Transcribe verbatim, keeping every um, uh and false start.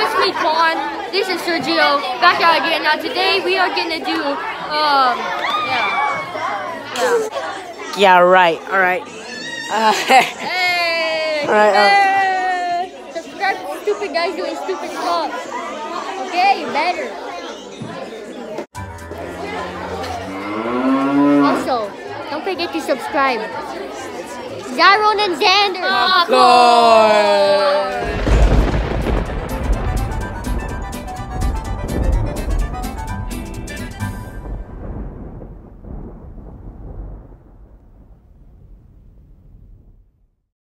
it's me, Quan. This is Sergio. Back out again. Now today we are gonna do, um, yeah, yeah. Yeah, right. All right. Uh, Hey! All right, uh, Hey! Subscribe to stupid guys doing stupid stuff. Okay, you better. Also, don't forget to subscribe. Zyron and Xander. of course.